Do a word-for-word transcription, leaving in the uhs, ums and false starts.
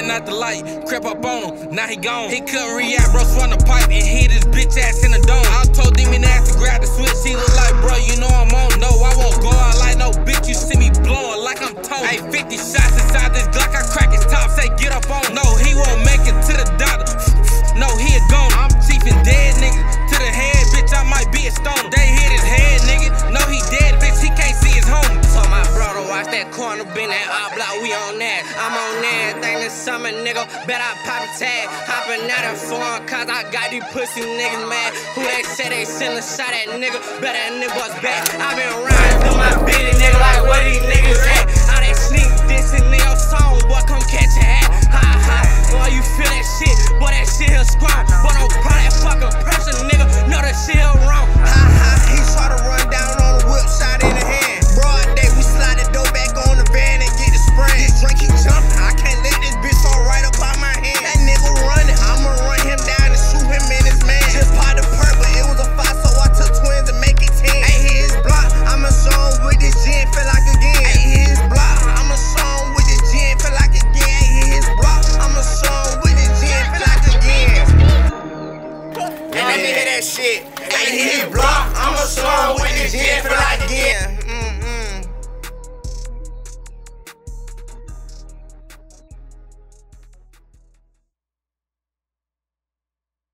setting out the light, crept up on him, now he gone. He couldn't react, bro, swung the pipe and hit his bitch ass in the dome. I told Demon ass to grab the switch, he look like, bro, you know I'm on. No, I won't go out like no bitch, you see me blowing like I'm told. Hey, fifty shots inside this Glock, I crack his top, say get up on him. No, he won't make it to the doctor. No, he a goner. I'm chiefing dead niggas to the head, bitch, I might be a stoner. They hit his head, nigga. No, he dead, bitch, he can't see his home. Told my brother, watch that corner, been that op block, we on that. I'm on everything this summer, nigga. Bet I pop a tag. Hopping out of phone, cause I got these pussy niggas mad. Who they say they send a shot at nigga, bet that nigga was back. I been riding